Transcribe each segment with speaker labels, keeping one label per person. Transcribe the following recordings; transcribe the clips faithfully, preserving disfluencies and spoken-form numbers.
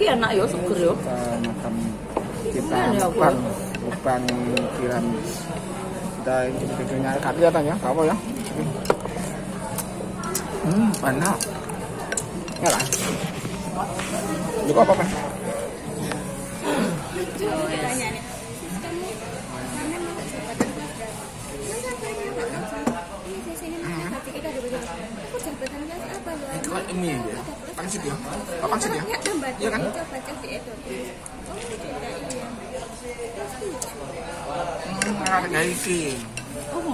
Speaker 1: Ki enak yo, seger yo.
Speaker 2: Makan kita bukan bukan kiran kita videonya kan kelihatannya apa ya? Hmm, enak. Enak. Juga apa, Pak? Ini ya, pangsit ya, oh, pangsit ya, iya kan? Hmm, ada isi.
Speaker 1: Oh,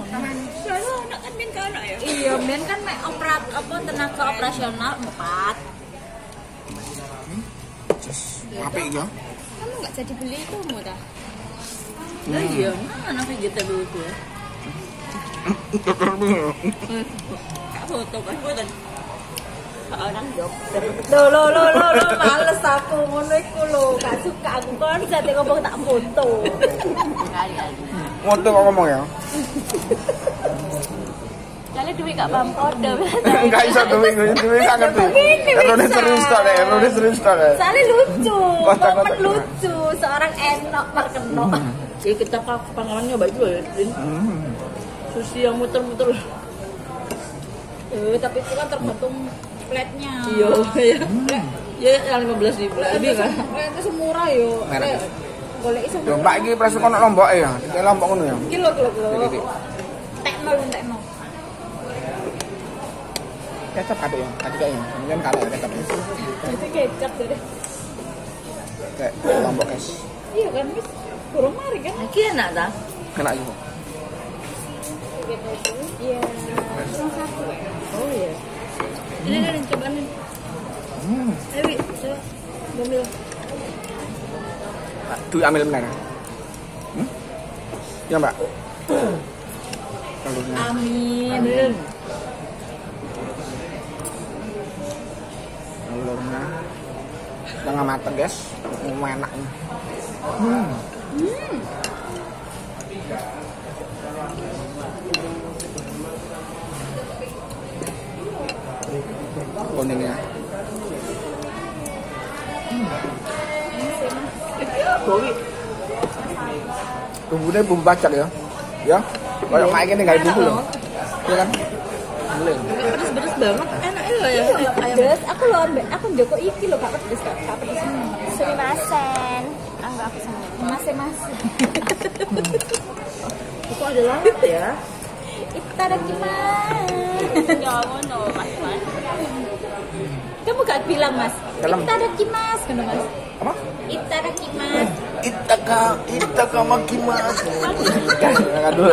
Speaker 1: iya, men kan mek operat apa tenaga operasional empat.
Speaker 2: Hmm, apa ya?
Speaker 3: Kamu nggak jadi beli itu mau dah?
Speaker 1: Nah iya, mana vegetable itu ya? Kak foto kan, foto. Orang jok. Lo lo lo lo lo males aku ngono iku lho, gak suka aku kon jate ngomong tak foto. Kali-kali.
Speaker 2: Foto kok ngomong ya?
Speaker 1: Kali duit gak paham kode.
Speaker 2: Enggak bisa duit, duit gak ngerti. Erone serius ta, erone serius ta.
Speaker 1: Soalnya lucu, momen lucu, seorang enok terkenal. Jadi kita pengalaman nyoba itu ya, Din. Sushi yang muter-muter. Eh, tapi itu kan tergantung platenya. Iya, iya. Ya yang lima belas ribu lebih kan. Itu semurah yo. Golek iso.
Speaker 2: Yo Mbak iki presu kono Lombok ya. Iki Lombok ngono ya.
Speaker 1: Iki lho lho lho. Tekno tekno.
Speaker 2: Kecap ada ya, tadi kayaknya. Mungkin kalau ada kecap.
Speaker 1: Itu kecap dari.
Speaker 2: Kayak Lombok guys.
Speaker 1: Iya kan, Mas. Kurang mari kan. Iki enak ta?
Speaker 2: Enak juga.
Speaker 1: Iya. Oh iya. Ini ini coba nih.
Speaker 2: Hmm.
Speaker 1: Ayo, coba. Ambil.
Speaker 2: Duit ambil benar. Hmm? Ya, Mbak. Telurnya.
Speaker 1: Amin.
Speaker 2: Telurnya setengah mateng, guys. Enak nih. Hmm.
Speaker 1: Hmm.
Speaker 2: Kuningnya.
Speaker 1: Bau.
Speaker 2: Bumbunya bumbu bacak ya. Ya. Kayak kayak gini enggak bumbu loh. Iya kan? Boleh.
Speaker 1: Pedes-pedes banget. Enak ya ya.
Speaker 3: Pedes, aku loh ambek aku njoko iki lho gak pedes gak gak pedes. Sumimasen. Ah enggak aku seneng. Mas-mas.
Speaker 1: Itu ada lalat ya.
Speaker 3: Itadakimasu.
Speaker 1: Ya ngono, Mas.
Speaker 3: Kamu gak bilang, Mas?
Speaker 2: Dalam.
Speaker 3: Itadakimasu kan, Mas?
Speaker 2: Apa?
Speaker 3: Itadakimasu.
Speaker 2: Itaka, itaka makimasu. Enggak dulu.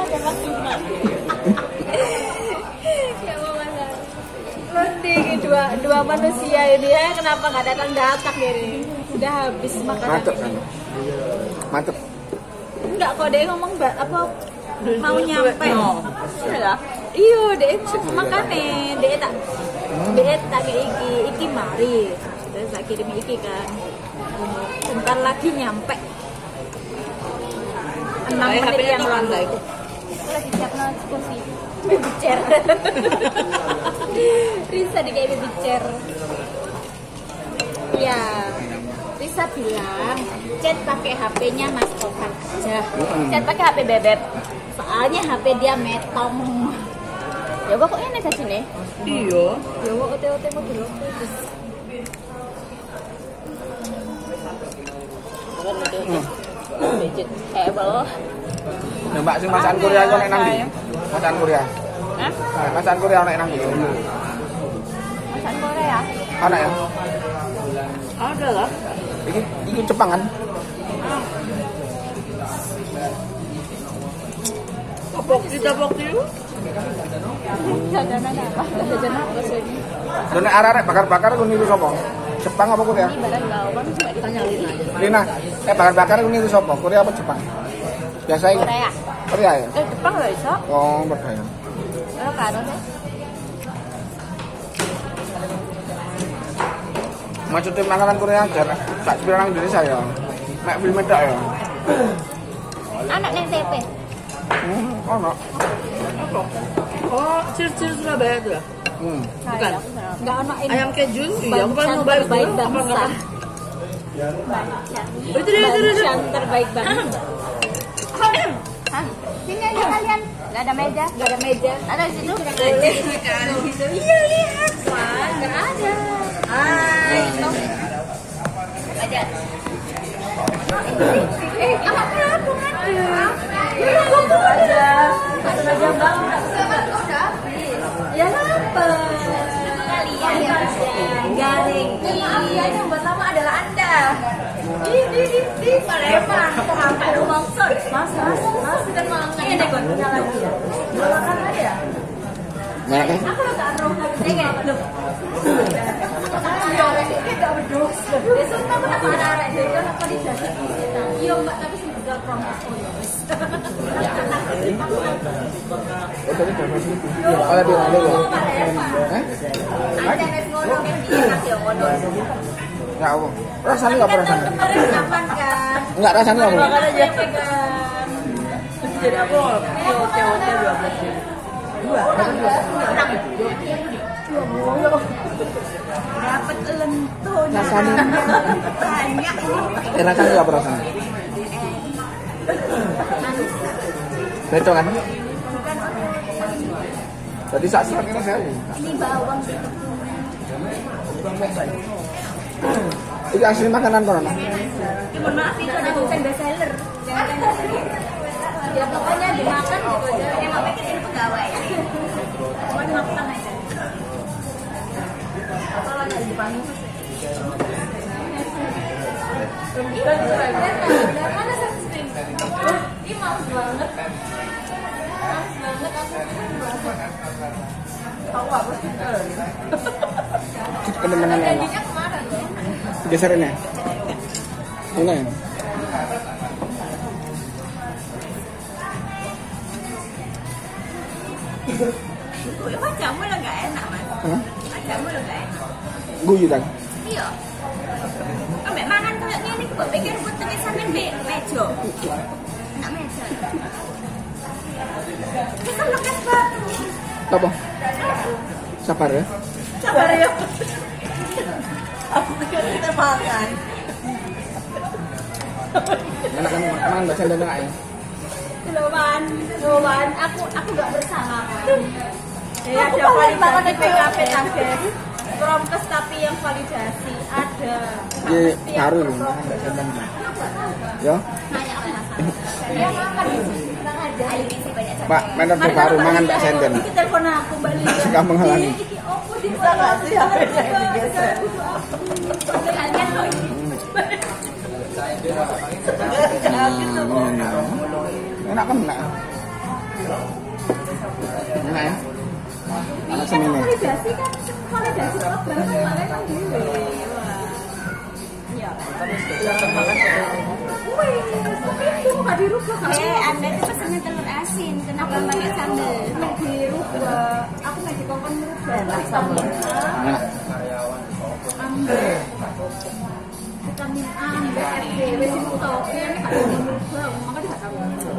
Speaker 3: Ya mau masak. Mending dua dua manusia ini ya, kenapa nggak datang datang ini? Udah habis makanan.
Speaker 2: Mantep kan? Mantep.
Speaker 3: Enggak kok dia ngomong ba- apa mau nyampe.
Speaker 1: Iya.
Speaker 3: Iya, dia mau makane, dia tak dia tak kayak iki, iki mari. Terus tak kirim iki kan. Bentar lagi nyampe. Enam menit yang lalu. Lagi siapin kursi. Baby chair. Risa di kayak baby chair. Ya, Risa bilang chat pakai H P-nya Mas Tokan aja. Chat pakai H P bebek. Soalnya H P dia metong. Ya kok ini aja sini.
Speaker 1: Iya.
Speaker 3: Ya kok ote-ote mau dulu.
Speaker 1: Becet. Eh, bawah.
Speaker 2: Nah, Mbak sing masakan Korea kok nek nang ndi? Masakan Korea.
Speaker 1: Hah?
Speaker 2: Masakan Korea nek nang ndi?
Speaker 3: Masakan Korea.
Speaker 2: Ana ya?
Speaker 1: Ada lah.
Speaker 2: Iki iki Jepang kan?
Speaker 1: Apa kita waktu itu?
Speaker 3: Jajanan apa? Jajanan apa sih ini?
Speaker 2: Dene arek bakar-bakar ku niru sapa? Jepang apa Korea?
Speaker 3: Ini barang gawan coba
Speaker 1: Tanya Lina aja.
Speaker 2: Lina, eh bakar-bakar ku niru sapa? Korea apa Jepang? Biasa iki.
Speaker 3: Korea.
Speaker 2: Korea ya?
Speaker 1: Eh, Jepang nggak bisa?
Speaker 2: Oh, berbahaya.
Speaker 3: Kalau karo deh.
Speaker 2: Maksudnya makanan Korea aja, tak sepira nang Indonesia ya. Mek film tok ya.
Speaker 3: Anak neng T P.
Speaker 2: Hmm, ono.
Speaker 1: Apa? Oh, cir-cir Surabaya itu ya?
Speaker 2: Hmm.
Speaker 1: Bukan.
Speaker 3: Enggak anak ini.
Speaker 1: Ayam keju? Iya, aku paling mau bayar
Speaker 3: baik
Speaker 1: dulu. Apa
Speaker 3: bangsa.
Speaker 1: enggak?
Speaker 3: Itu dia terbaik banget. Sini aja kalian. Gak ada meja. Gak ada meja. Ada di situ. Iya lihat. Wah, gak ada. Hai. Aja. Eh, apa aku ada? Ya, aku ada. Ada meja banget. Ya lapar. Kalian garing. Maaf ya, yang pertama adalah Anda. Di di di di Palembang. Aku maksud. Mas, mas, mas sudah makan. Ini deh, gue lagi ya. Makan aja ya.
Speaker 2: Banyak kan?
Speaker 3: Aku udah taruh. Ini kayak belum. Tidak berdos. Besok kamu nak ada arek dhewe kan apa dijadi kita. Iya Mbak, tapi sing juga promosi oh ya wis.
Speaker 2: Oh, tadi berapa sih? Oh, lebih lama ya. Eh?
Speaker 3: Ada nek ngono kan dia kasih ngono.
Speaker 2: Enggak apa. Rasanya enggak pernah rasanya.
Speaker 3: Kemarin kapan kan?
Speaker 2: Enggak rasanya apa?
Speaker 1: Makan aja.
Speaker 3: Pegang.
Speaker 1: Jadi aku hotel-hotel dua belas. Dua.
Speaker 3: Dapat lentur.
Speaker 2: Rasanya
Speaker 3: Banyak.
Speaker 2: eh, rasanya enggak pernah rasanya. Betul kan? Tadi saat siang ini saya.
Speaker 3: Ini bawang.
Speaker 2: Ini asli makanan corona.
Speaker 3: Mohon maaf itu ada bukan best seller. Jangan ya pokoknya dimakan gitu aja. Emang pikir ini pegawai. Cuma dimakan aja. Kalau nggak dipanggil mana sunscreen? Ini males banget. Males banget aku. Tahu apa sih?
Speaker 2: Bener-bener enak.
Speaker 3: Janjinya kemarin loh.
Speaker 2: Geserin ya. Ini.
Speaker 3: Gue macammu lah nggak enak mas.
Speaker 2: Hah?
Speaker 3: Macammu lah nggak enak.
Speaker 2: Guyu kan?
Speaker 3: Iya. Ambek mangan kayak ngene kok pikir buat tulisannya mbek meja. Nak meja. Kita lekas banget.
Speaker 2: Apa? Sabar ya.
Speaker 1: Sabar ya. Aku pikir kita makan.
Speaker 2: Enak kan makan Mbak Sandra enggak ya?
Speaker 3: Loan, Loan, aku aku gak bersama kan.
Speaker 1: Ya
Speaker 3: Aku
Speaker 1: ada
Speaker 3: paling banget di
Speaker 1: validasi
Speaker 3: P K P
Speaker 1: P K P.
Speaker 3: target. Promkes tapi yang validasi ada.
Speaker 2: Ini baru loh makan Mbak Sandra. Ya.
Speaker 3: Nanya apa masalah? Ya makan di sini. Tenang aja. Ayo isi banyak
Speaker 2: Pak, mentor terbaru mangan Mbak Sandra.
Speaker 3: Iki telepon aku Mbak Lia.
Speaker 2: Suka menghalangi.
Speaker 3: Iki opo di
Speaker 1: Bisa nggak sih H P-nya yang digeser?
Speaker 3: Kalian kok ini.
Speaker 2: Enak kan enggak? Enak ya? Anak
Speaker 3: Kan
Speaker 2: semini.
Speaker 3: validasi kan validasi program kan malah kan dhewe. Wah. Iya. Wih, itu nggak dirubah kan? Eh, Anda itu pesannya telur asin, kenapa pakai sambal? Nggak dirubah. Aku nggak dikongkon merubah.
Speaker 1: Enak sambal.
Speaker 2: Enak.
Speaker 3: Ambil vitamin A, B, F, D, W, C, tau. Ini nggak bisa merubah, maka dia nggak tahu.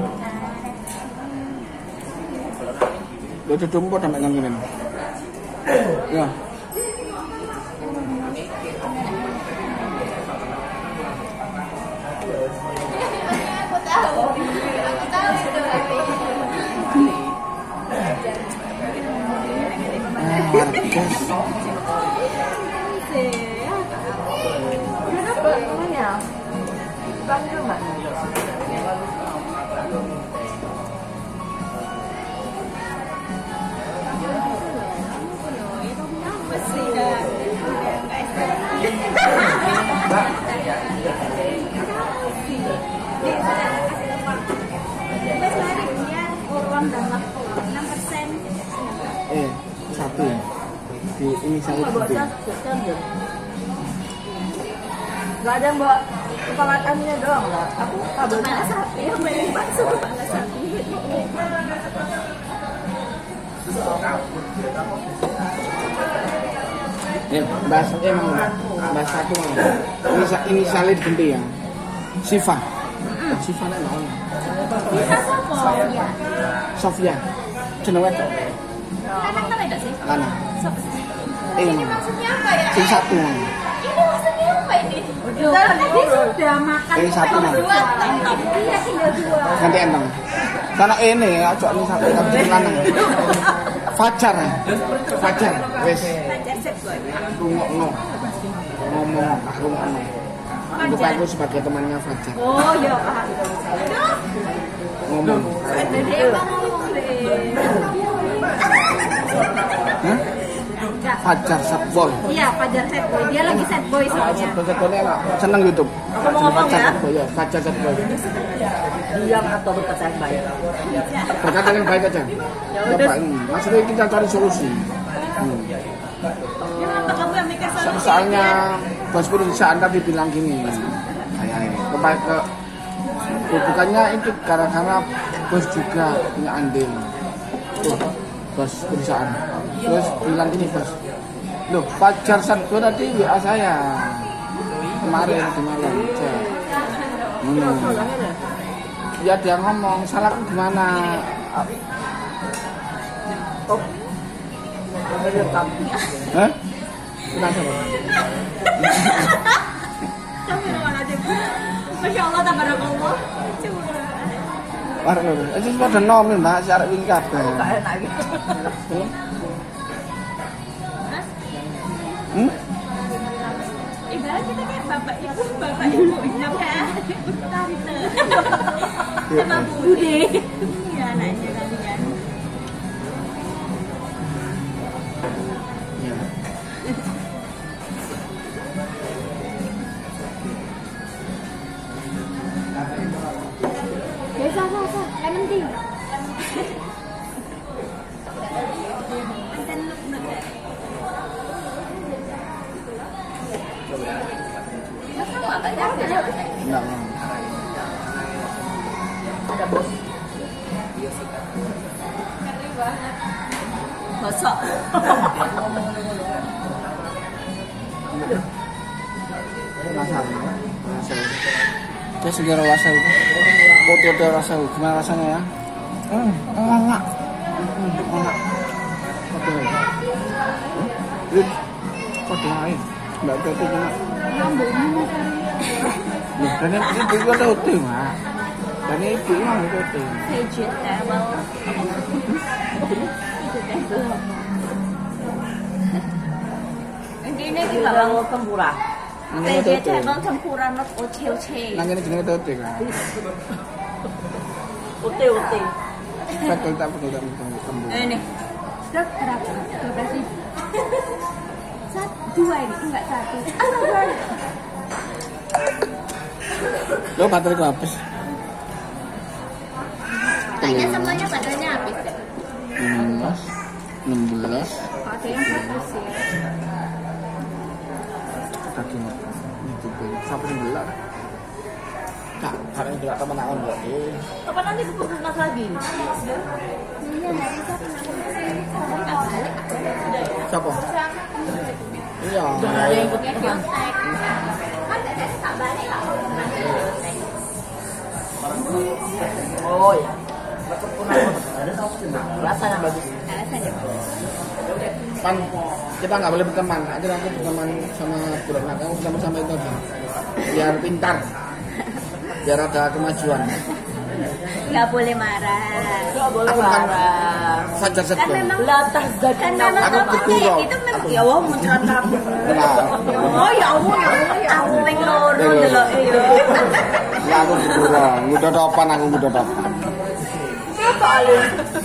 Speaker 2: Lo tumpuk sampai ngene. Ya.
Speaker 3: Aku tahu, aku tahu itu berarti.
Speaker 2: Ah, guys.
Speaker 1: Kenapa namanya? Panggil Mbak.
Speaker 2: Eh, satu. Di ini saya
Speaker 1: Mbak
Speaker 2: satu.
Speaker 1: Cak, Gak ada Mbak kepala kambingnya doang Mbak. Aku kabelnya.
Speaker 3: Malah sapi, yang main bakso malah sapi.
Speaker 2: Ya, bahas emang bahas satu mana? Ini ini salid ganti ya. Siva. Siva nek naon?
Speaker 3: Bisa sopo? Iya.
Speaker 2: Sofia. Jeneng wedok.
Speaker 3: Lanang ta wedok sih?
Speaker 2: Lanang.
Speaker 3: Sopo sih?
Speaker 2: Eh,
Speaker 3: Ini maksudnya apa ya?
Speaker 2: sing satu.
Speaker 3: Ini maksudnya apa ini? Tadi sudah makan.
Speaker 2: Ini satu mah.
Speaker 3: Dua entong. Iya tinggal dua.
Speaker 2: Ganti entong. Karena ini ojo ini satu satu lanang. Fajar. Fajar. Wes.
Speaker 1: Fajar set boy.
Speaker 2: Rungokno. Ngomong rungokno. Untuk aku sebagai temannya Fajar.
Speaker 1: Oh iya paham.
Speaker 2: Ngomong.
Speaker 3: Dede emang ngomong deh.
Speaker 2: Hah? Fajar sad boy.
Speaker 3: Iya, Fajar sad boy. Dia lagi sad boy soalnya.
Speaker 2: Fajar boy enak. Seneng YouTube.
Speaker 1: Ngomong-ngomong
Speaker 2: Fajar
Speaker 1: ya.
Speaker 2: sad boy ya. Fajar sad boy.
Speaker 1: Diam atau berkata yang baik.
Speaker 2: Berkata yang baik aja. Coba ini. Maksudnya kita cari solusi. Hmm.
Speaker 1: Kenapa kamu yang mikir solusi?
Speaker 2: Soalnya bos perusahaan tadi bilang gini. Kayak ini. Kebaik ke bukannya itu gara-gara bos juga punya andil. Tuh, bos perusahaan. Terus bilang gini bos. Loh, Fajar Sadbo tadi W A saya kemarin di malam. Hmm. Ya dia ngomong, salahku gimana? Oh. Hah? Kenapa?
Speaker 1: Kamu yang mana aja? Masya Allah, tabarakallah.
Speaker 2: War lho, itu pada nomin Mbak, syarat wingi kabeh.
Speaker 1: Gak enak gitu.
Speaker 2: Hmm?
Speaker 1: Ibarat kita kayak bapak ibu, bapak ibu, ya ibu tante, sama bude. Iya anaknya kalian.
Speaker 2: Ya.
Speaker 3: Biasa, biasa. Lemon tea.
Speaker 2: Enggak mau.
Speaker 1: Ada bos. Gosok.
Speaker 2: Penasaran. Penasaran. Dia segera rasa itu. Foto dia rasa itu. Gimana rasanya ya? Hmm, enak. Hmm, enak. Foto. Lihat. Foto lain. Enggak ada itu cuma. Loh, dan ini ibu ada hotel, Mak. Dan ini ibu emang ada hotel.
Speaker 1: Vegetable. Ini ini bawang tempura. Vegetable tempura not oche-oche.
Speaker 2: Nang ini jenenge hotel kan.
Speaker 1: Ote-ote.
Speaker 2: Betul tak betul tak betul.
Speaker 1: Ini.
Speaker 3: Dok, berapa? dua belas ribu. Satu, dua ini, enggak satu.
Speaker 2: Lo baterai gua habis.
Speaker 3: Kayaknya semuanya baterainya habis deh.
Speaker 2: enam belas, enam belas.
Speaker 3: Ada yang bagus ya.
Speaker 2: Kaki itu sampai sembilan. Kak, karena itu tak teman aku enggak.
Speaker 1: Kapan nanti buku mas lagi?
Speaker 3: Iya, hari Sabtu.
Speaker 2: Siapa? Iya.
Speaker 1: Jangan ada yang ikut ikut. Oh ya. Rasanya bagus.
Speaker 2: Kan kita nggak boleh berteman. Aja aku berteman sama budak nakal, kamu sama itu aja. Biar pintar. Biar ada kemajuan.
Speaker 3: Nggak boleh marah.
Speaker 1: Gak boleh
Speaker 2: Aku kan
Speaker 1: marah.
Speaker 2: Fajar
Speaker 3: Kan
Speaker 2: Sadbo.
Speaker 3: memang
Speaker 1: Latah zat
Speaker 3: kan memang
Speaker 2: Aku
Speaker 3: kamu
Speaker 2: betul,
Speaker 3: kayak
Speaker 2: Bro.
Speaker 3: gitu memang ya Allah mencerita.
Speaker 1: Oh ya Allah ya Allah ya
Speaker 3: Aku
Speaker 1: Allah.
Speaker 3: pengen loro
Speaker 2: Eh,
Speaker 3: delok e yo.
Speaker 2: Ya aku dipura, mudah topan aku mudah topan.
Speaker 1: Apa alih?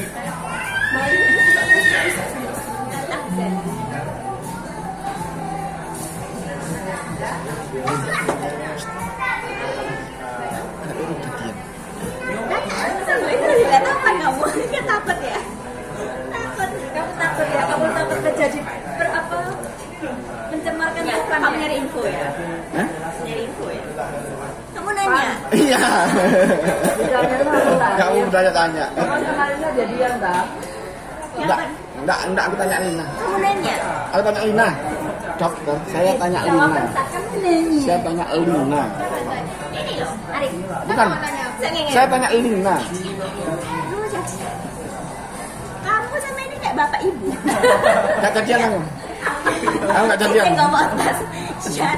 Speaker 3: Nggak tahu kan kamu kan takut ya. Takut, kamu takut ya, kamu takut terjadi berapa mencemarkan Tuhan. Kamu nyari info ya?
Speaker 2: Hah?
Speaker 3: Nyari info ya? Kamu nanya?
Speaker 2: Iya.
Speaker 1: Jangan
Speaker 2: Kamu bertanya tanya.
Speaker 1: Kamu kemarinnya jadian tak?
Speaker 2: Enggak, enggak, enggak aku tanya Lina.
Speaker 3: Kamu nanya?
Speaker 2: Aku tanya Lina. Dokter, saya tanya Lina.
Speaker 3: Kamu nanya?
Speaker 2: Saya tanya Lina.
Speaker 3: Ini loh, Arif.
Speaker 2: Bukan.
Speaker 3: Saya ngengel.
Speaker 2: Saya tanya Lina.
Speaker 3: Lu siapa? Kamu sama ini kayak bapak ibu.
Speaker 2: Enggak jadian aku. Aku enggak jadian.
Speaker 3: Ini ngomong pas Chat.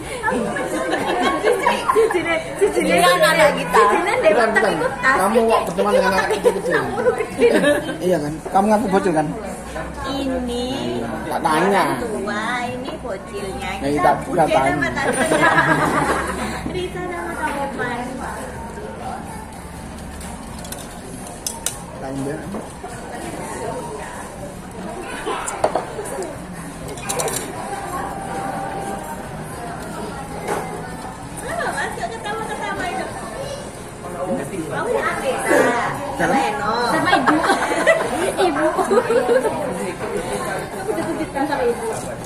Speaker 1: Cicine, cicine anak kita. Cicine
Speaker 2: Bukan, bukan. Kamu kok berteman dengan anak kecil-kecil? Iya kan? Kamu ngaku bocil kan?
Speaker 3: Ini
Speaker 2: Tak tanya.
Speaker 3: tua, ini bocilnya.
Speaker 2: Ya,
Speaker 3: Kita
Speaker 2: kita- kita
Speaker 3: bocil
Speaker 2: tanya.
Speaker 3: sama tante. Risa sama Kak Evan.
Speaker 2: Lain dia.
Speaker 3: Ah, masuk ketawa-ketawa itu. Kamu dengan Risa, sama Eno, sama ibu. Ibu. Kamu deket-deketan sama ibu.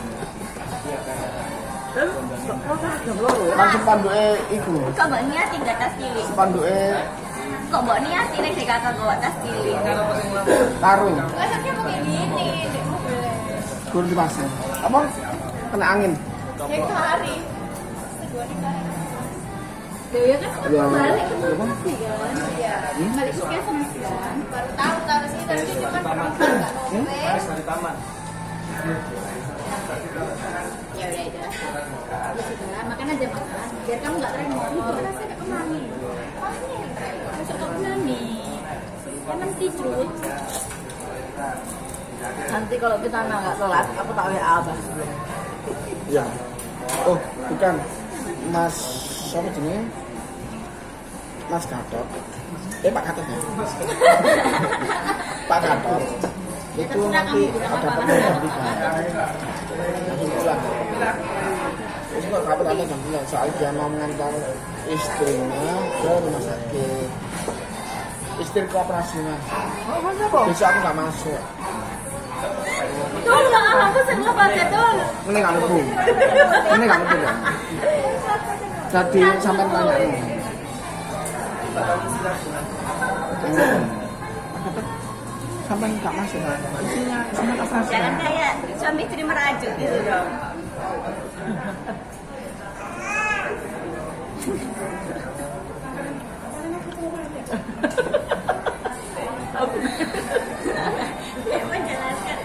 Speaker 2: Langsung panduke iku.
Speaker 3: Kok mbak niat tinggal tas cilik?
Speaker 2: Panduke
Speaker 3: Kok mbak niat ini kayak kakak bawa tas cilik?
Speaker 2: taruh.
Speaker 3: Rasanya mungkin gini.
Speaker 2: Turun di pasir. Apa? Kena angin.
Speaker 3: Yang hari. Ya kan
Speaker 2: Ya.
Speaker 3: balik ke
Speaker 2: Apa?
Speaker 3: Bekasi kan? Iya. Balik ke Bekasi kan? Baru tahu kalau sini tadi cuma perempuan nggak nulis. Ya udah itu. Ya sudah, makan aja makan. Biar kamu nggak tren motor. Rasanya nggak kemani. Masuk ke kemani. Kan nanti cut.
Speaker 1: Nanti kalau kita nggak telat, aku tak W A abah.
Speaker 2: Ya. Oh, bukan. Mas siapa jenenge? Mas Gatot. Eh Pak Gatot ya. Pak Gatot. Itu nanti ada pertemuan tiga. Langsung pulang. Terus kok kapan ada jam sembilan soal dia mau mengantar istrinya ke rumah sakit. Istri ke operasi mas.
Speaker 1: Oh, masa kok?
Speaker 2: Besok aku nggak masuk.
Speaker 3: Tuh nggak aku seneng banget tuh.
Speaker 2: Ini nggak ngerti. Ini nggak ngerti kan? Jadi sampai tanya ini. Sampai nggak masuk kan? Isinya sampai operasi.
Speaker 3: Jangan kayak suami istri merajuk gitu dong. Ya, menjelaskan.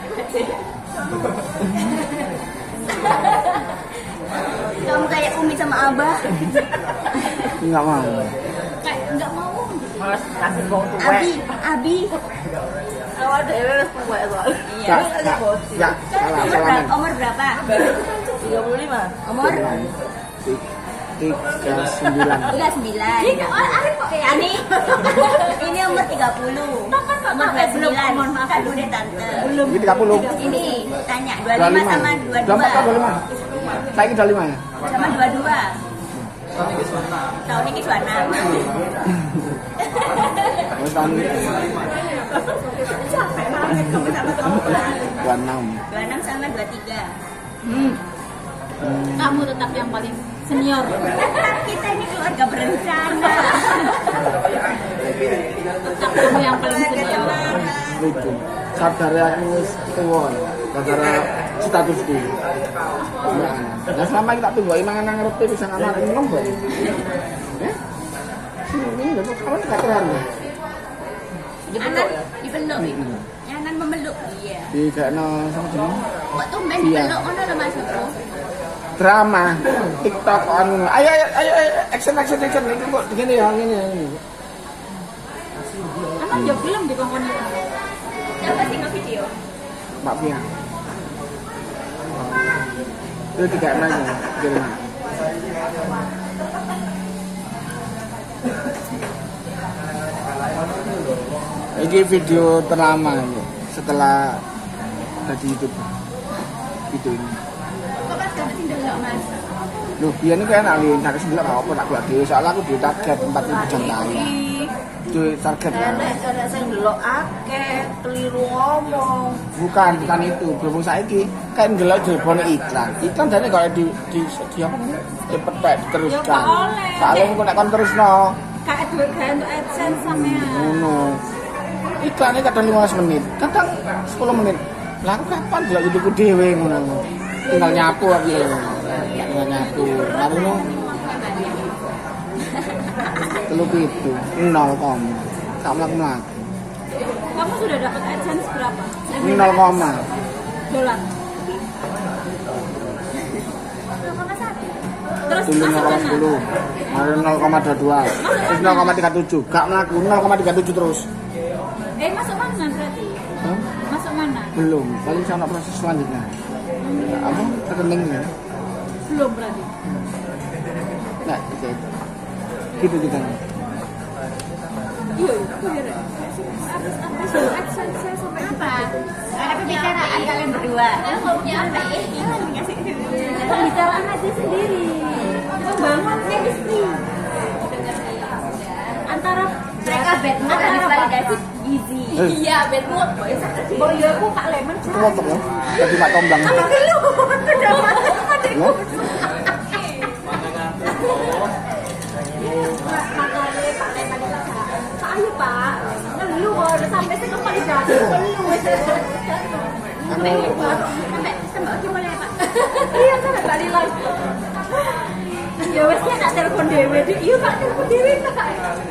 Speaker 3: Kamu kayak Umi sama Abah.
Speaker 2: Nggak mau.
Speaker 3: Kayak nggak mau.
Speaker 1: Malas kasih bong tuwek.
Speaker 3: Abi, Abi.
Speaker 1: Awak dhewe wis tuwek soalnya.
Speaker 3: Iya.
Speaker 2: Nggak, nggak, nggak, salah,
Speaker 3: Umur
Speaker 2: salah.
Speaker 3: berapa?
Speaker 2: Men.
Speaker 3: Umur berapa?
Speaker 1: tiga puluh lima.
Speaker 3: Umur?
Speaker 2: Tiga sembilan.
Speaker 3: Tiga sembilan. Ini ini umur tiga puluh. Umur dua sembilan. Kan udah tante.
Speaker 1: Belum.
Speaker 2: Ini tiga puluh.
Speaker 3: Ini tanya dua
Speaker 2: Dua
Speaker 3: lima
Speaker 2: lima.
Speaker 3: sama dua
Speaker 2: Dua
Speaker 3: dua.
Speaker 2: empat atau dua lima? Saya ini dua lima ya.
Speaker 3: Sama dua dua. Tahun ini dua enam.
Speaker 2: Oh, tahun ini dua enam.
Speaker 3: Dua enam sama dua tiga.
Speaker 1: Hmm. Kamu tetap yang paling senior.
Speaker 3: Kita ini keluarga berencana.
Speaker 1: Tetap kamu yang paling senior.
Speaker 2: Lucu. Sadar aku wis tuwa. Gara-gara statusku. Nah, selama kita tunggu mangan ngerti bisa ngamar ngomong kok. Ya. Ini lho kawan gak terlalu.
Speaker 3: Anan dipeluk. Anan memeluk. Iya.
Speaker 2: Di kayakno sama jeneng
Speaker 3: Kok tumben
Speaker 2: Iya.
Speaker 3: dipeluk ngono lho maksudku.
Speaker 2: drama TikTok anu. Ayo ayo ayo ayo, action action action iki kok gini ya ngene ini.
Speaker 1: Emang yo film di kongkon itu.
Speaker 3: Siapa sih nge-video?
Speaker 2: Mbak Pia. Itu tiga enam ya, film. Ini video terlama ini setelah dari YouTube video ini.
Speaker 3: Kok pas kamu sih ndelok Mas?
Speaker 2: Loh, biar ini kayak nak lihat cari sendiri apa tak buat dewi soalnya aku di target empat ribu jam kali. Itu target kan?
Speaker 1: Enek enek sing ndelok akeh, keliru ngomong.
Speaker 2: Bukan, bukan itu. Berhubung saiki kan ngelok jelebone iklan. Iklan jane kalau di di di apa namanya? Dipetek diteruskan.
Speaker 1: Ya, gak oleh.
Speaker 2: Soalnya engko nek kon terusno
Speaker 1: Kayak duit gawe untuk AdSense sampean.
Speaker 2: ngono. Iklannya kadang lima belas menit, kadang sepuluh menit. Lah aku kapan delok YouTube dhewe ngono. Tinggal nyapu aja. Tinggal nyapu. Lalu telu pitu nol koma. Tak mlaku-mlaku.
Speaker 1: Kamu sudah dapat AdSense berapa?
Speaker 2: nol koma.
Speaker 1: Dolar.
Speaker 3: Kalau sama
Speaker 2: dulu nol koma sepuluh, mari nol koma dua dua, terus nol koma tiga tujuh, gak melaku nol koma tiga tujuh terus.
Speaker 3: Eh masuk mana berarti?
Speaker 2: Hah?
Speaker 3: Masuk mana?
Speaker 2: Belum, paling sama proses selanjutnya. Apa? Rekening ya?
Speaker 3: Belum berarti.
Speaker 2: Nah, gitu. Gitu kita.
Speaker 3: Iya, iya. Sampai apa? Ada pembicaraan kalian berdua. Maunya apa ya? Pembicaraan aja sendiri. Membangun chemistry. Antara mereka bad mood dan validasi gizi. Iya, bad mood. Oh iya, aku Kak Lemon.
Speaker 2: Itu motor ya? Tadi Mak Tomblang.
Speaker 3: Apa dulu? Udah masuk. Makanya Pak Lemon bilang, Pak ayo Pak, ngeluh udah sampai saya kembali jatuh, ngeluh. Sampai sampai sampai gimana ya Pak? Iya sampai balik lagi. Ya wes ya nak telepon dewe, iya Pak telepon dewe Pak.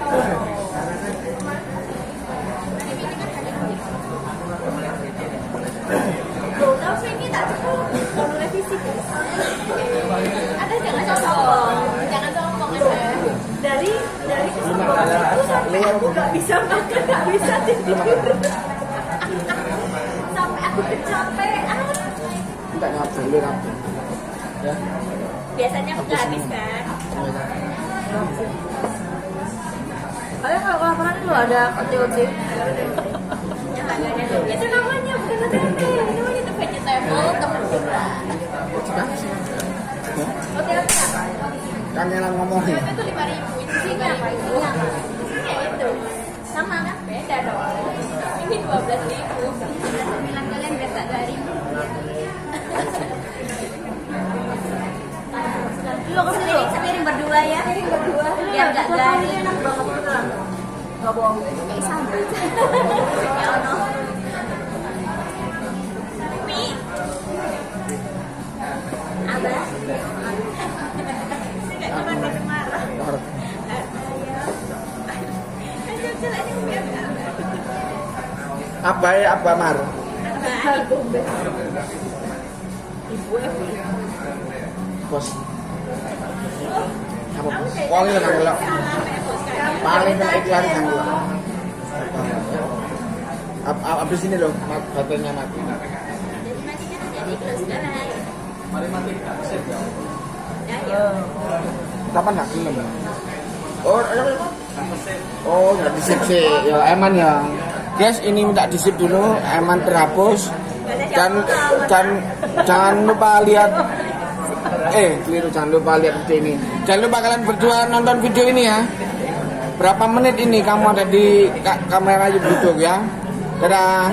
Speaker 3: Loh, tahu ini tak cukup mau revisi. Ada jangan sombong, jangan sombong ada. Dari dari kesombongan itu sampai aku nggak bisa makan, nggak bisa tidur. Sampai aku kecapean.
Speaker 2: Enggak ngabur, lu ngabur. Ya.
Speaker 3: Biasanya aku nggak habis kan.
Speaker 1: Kalian kalau kelaparan itu ada O T O T.
Speaker 3: Itu namanya bukan O T O T, itu namanya tuh vegetable temen kita.
Speaker 2: Oh, dikasih. Ya.
Speaker 3: O T O T apa?
Speaker 2: Kangenan ngomongin.
Speaker 3: Itu lima ribu, itu sih apa isinya? Isinya itu sama kan? Beda dong. Ini dua belas ribu. Bilang kalian beda dua ribu. Lu ke sini sepiring berdua ya? Sepiring berdua. Biar nggak garing.
Speaker 1: Enak banget beneran. Nggak bohong.
Speaker 3: Kayak sambal. Ya ono. Mi. Abah.
Speaker 2: Apa ya apa Mar? Bos. Apa bos? Wong iki nang lho. Paling kena iklan nang lho. Abis ini loh, baterainya mati.
Speaker 3: Mari mati sip ya.
Speaker 2: Kapan nggak film? Oh, oh nggak disip sih. Ya Eman ya. Guys, ini minta disip dulu. Eman terhapus. Dan dan jangan lupa lihat. Eh, keliru, jangan lupa lihat video ini. Jangan lupa kalian berdua nonton video ini ya. Berapa menit ini kamu ada di kamera YouTube ya? Dadah.